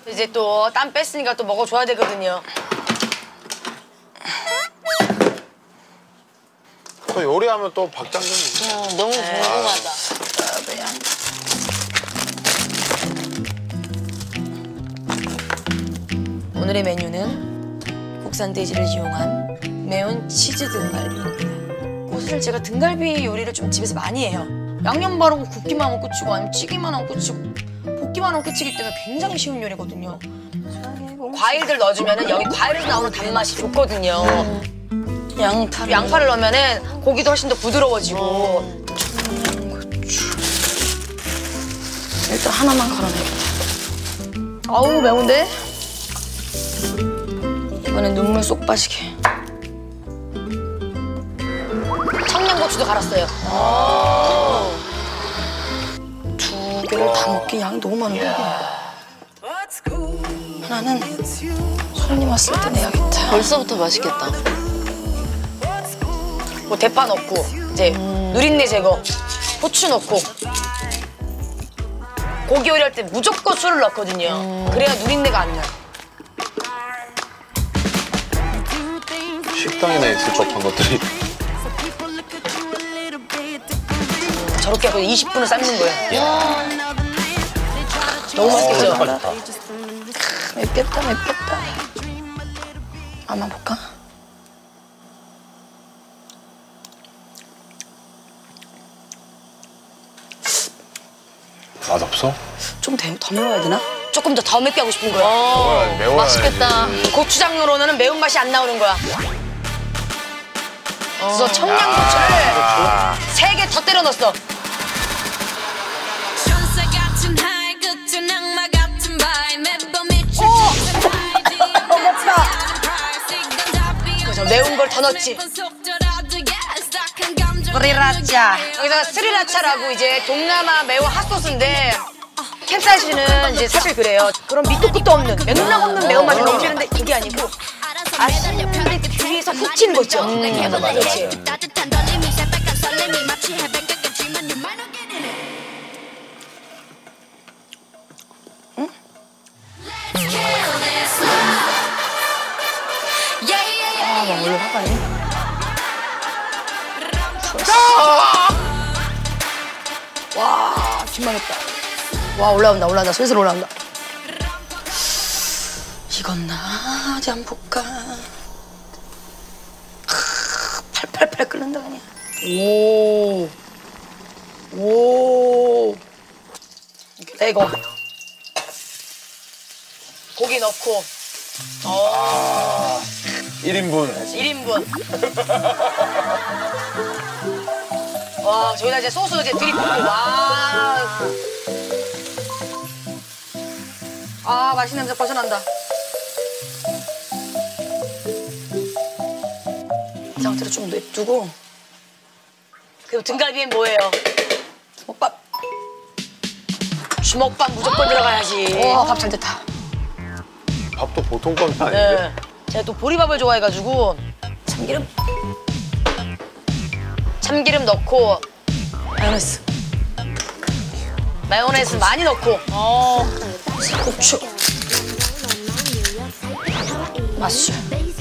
이제 또 땀 뺐으니까 또 먹어줘야 되거든요. 또 요리하면 또 박장대는. 너무 궁금하다. 오늘의 메뉴는 국산 돼지를 이용한 매운 치즈 등갈비입니다. 사실 제가 등갈비 요리를 좀 집에서 많이 해요. 양념 바르고 굽기만 하면 끝이고 아니면 찌기만 하면 끝이고 볶기만 하면 끝이기 때문에 굉장히 쉬운 요리거든요. 과일들 넣어주면 여기 과일에서 나오는 단맛이 좋거든요. 양파를 넣으면 고기도 훨씬 더 부드러워지고. 일단 하나만 걸어내겠다. 아우 매운데? 이번엔 눈물 쏙 빠지게. 청양고추도 갈았어요. 두 개를 다 먹기 양이 너무 많은데. 하나는 손님 왔을 때 내야겠다. 벌써부터 맛있겠다. 뭐 대파 넣고 이제 누린내 제거, 후추 넣고. 고기 요리할 때 무조건 술을 넣거든요. 그래야 누린내가 안 나요. 식당에나 있을 법한 것들이. 저렇게 하고 20분을 삶는 거예요. 너무 맛있겠죠? 맵겠다. 한번 볼까? 맛없어? 좀 더 매워야 되나? 조금 더 맵게 하고 싶은 거야. 매워야 맛있겠다. 고추장으로는 매운맛이 안 나오는 거야. 그래서 청양고추를 3개 더 때려 넣었어. 맵다. 그래서 매운 걸 더 넣었지. 스리라차. 여기서 스리라차라고 이제 동남아 매운 핫소스인데 캡사이신은 이제 사실 그래요. 그런 밑도 끝도 없는 맥락 없는 매운맛이 넘치는데 그게 아니고 아시안들이 귀에서 훅 튀는 거 있죠. 그렇지. 응? 막 올려 화가네. 와, 김망했다. 와, 올라온다. 슬슬 올라온다. 익었나? 어디 한번 볼까? 팔팔팔 끓는다 그냥. 오. 이거. 고기 넣고. 1인분. 1인분. 와, 저기다 이제 소스 이제 들이붓고, 와. 아, 맛있는 냄새 벌써 난다. 이 상태로 좀 냅두고. 그리고 등갈비엔 뭐예요? 주먹밥. 주먹밥 무조건 들어가야지. 와, 밥 잘 됐다. 밥도 보통 건 아닌데? 네. 제가 또 보리밥을 좋아해가지고 참기름 넣고 마요네즈 많이 넣고 고추 맛술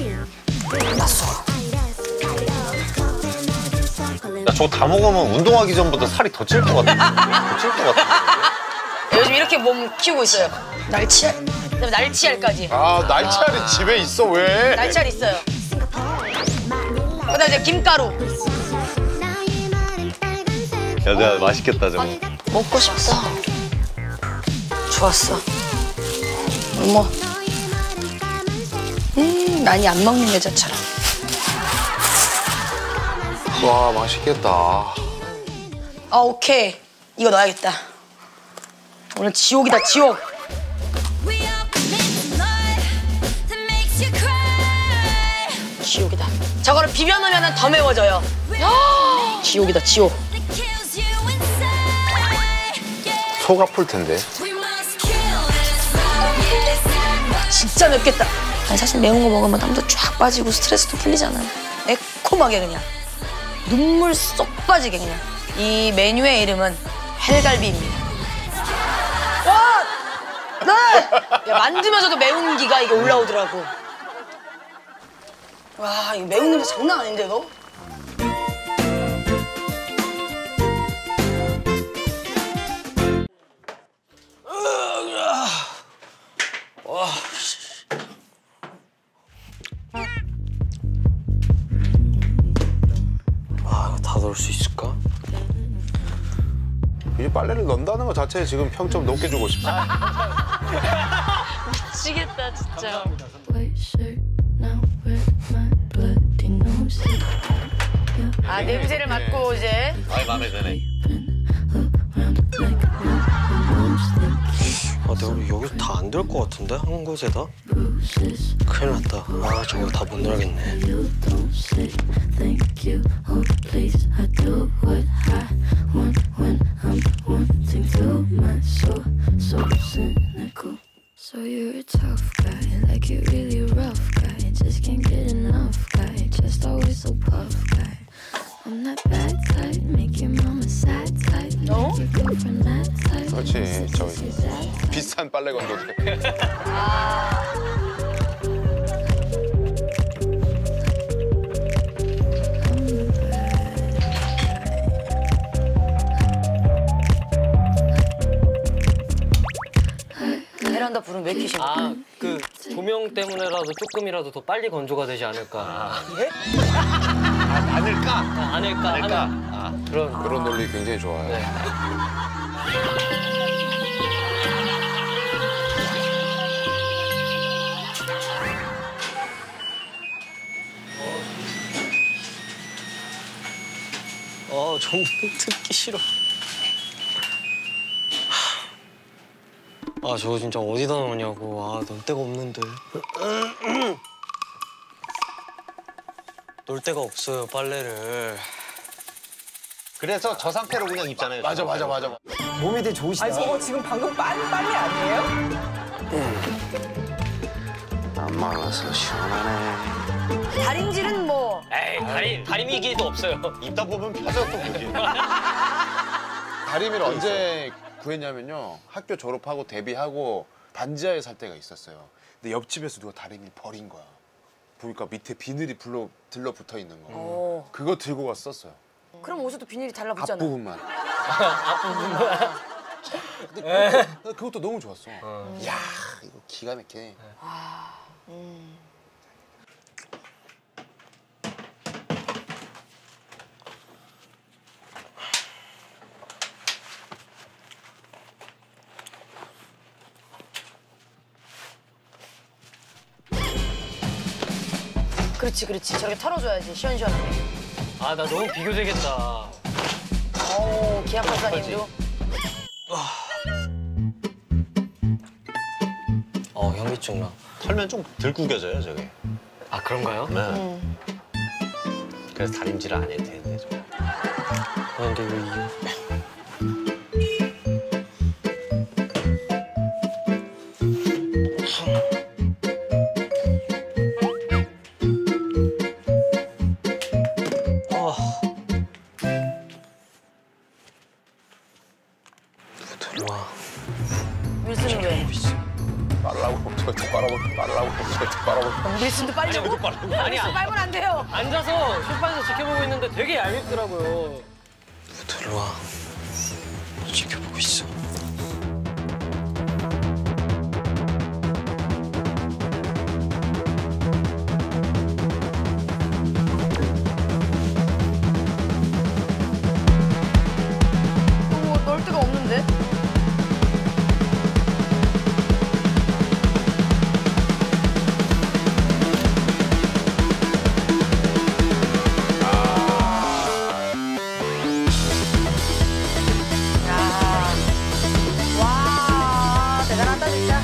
야, 저거 다 먹으면 운동하기 전보다 살이 더 찔 것 같아. 더 찔 것 같아. 요즘 이렇게 몸 키우고 있어요. 날치알. 그다음에 날치알까지. 아, 날치알이 집에 있어, 왜? 날치알 있어요. 그다음에 이제 김가루. 야, 내가 맛있겠다, 저거. 먹고 싶다. 좋았어. 어머. 많이 안 먹는 여자처럼. 와, 맛있겠다. 아, 오케이. 이거 넣어야겠다. 오늘 지옥이다, 지옥. 지옥이다. 저거를 비벼 넣으면 더 매워져요. 지옥이다, 지옥. 속 아플 텐데. 진짜 맵겠다. 아니, 사실 매운 거 먹으면 땀도 쫙 빠지고 스트레스도 풀리잖아. 매콤하게 그냥. 눈물 쏙 빠지게 그냥. 이 메뉴의 이름은 헬갈비입니다. 와! 네! 야, 만지면서도 매운 기가 이게 올라오더라고. 와, 이 매운 냄새 장난 아닌데, 너? 아, 이거 다 넣을 수 있을까? 이 빨래를 넣는다는 것 자체에 지금 평점 높게 주고 싶다. 미치겠다 진짜. White shirt now with my bloody nose. 아, 냄새를 맡고 이제. 아이, 마음에 드네. 아, 내가 우리 여기서 다 안 될 것 같은데? 한 곳에다? 큰일 났다. 아, 저거 다 못 넣어야겠네. You don't say thank you. Oh, please, I do what I want when I'm wanting to. My soul, so cynical. So you're a tough guy, like you're really rough guy. Just can't get enough guy, just always so puff guy. I'm that bad type, make your mama sad type, make your girlfriend mad type. 그렇지, 저기 비싼 빨래 건조기. 베란다 불은 왜 켜신 거야? 아, 그 조명 때문에라도 조금이라도 더 빨리 건조가 되지 않을까. 예? 아닐까? 아닐까 하는 그런. 그런 논리 굉장히 좋아요. 네. 전부 듣기 싫어. 아, 저거 진짜 어디다 넣냐고. 아, 넣을 데가 없는데. 놓을 데가 없어요, 빨래를. 그래서 저 상태로 그냥 입잖아요. 맞아. 몸이 되게 좋으시다. 아니 저거 지금 방금 빨래 아니에요? 안 말라서 시원하네. 다림질은 뭐. 에이, 다리미기도 없어요. 입다 보면 펴져 또 그게. 다리미를 언제 구했냐면요. 학교 졸업하고 데뷔하고 반지하에 살 때가 있었어요. 근데 옆집에서 누가 다리미를 버린 거야. 보니까 밑에 비늘이 들러붙어 있는 거. 어. 그거 들고 가서 썼어요. 그럼 옷에도 비닐이 달라붙잖아. 앞부분만. 근데 그것도 너무 좋았어. 이야, 이거 기가 막히네. 그렇지. 저렇게 털어줘야지, 시원시원하게. 아, 나 너무 비교되겠다. 오, 기합 박사님도. 현기증 나. 털면 좀 덜 구겨져요, 저게. 아, 그런가요? 네. 그래서 다림질을 안 해도 되는데, 저거. 근데 왜 이게... 들어와. 윌슨은 왜? 빨라고 저렇게 빨아보고. 윌슨도 빨려고? 아니야. 윌슨 빨면 안 돼요. 앉아서 소파에서 지켜보고 있는데 되게 얄밉더라고요. 들어와. 지켜보고 있어. 넣을 데가 없는데? 와, 대단하다 진짜.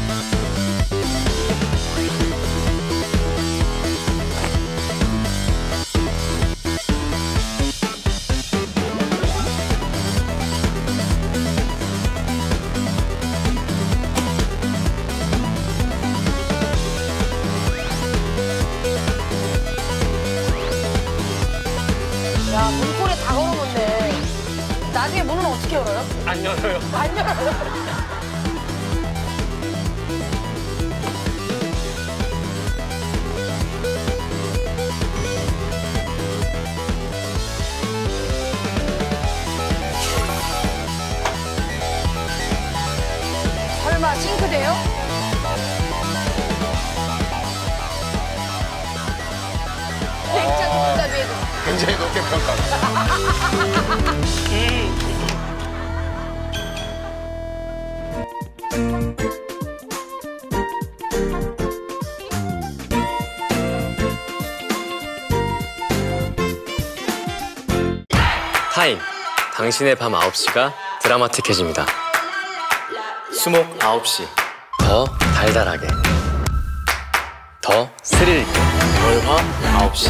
야, 문고리에 다 걸어놓네. 나중에 문은 어떻게 열어요? 안 열어요. 안 열어요. 싱크대요? 냉장 동갑이에도. 굉장히 높게 평가. 타임. 당신의 밤 9시가 드라마틱해집니다. 수목 9시. 더 달달하게. 더 스릴 있게. 월화 9시.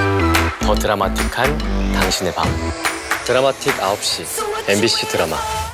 더 드라마틱한 당신의 밤. 드라마틱 9시. MBC 드라마.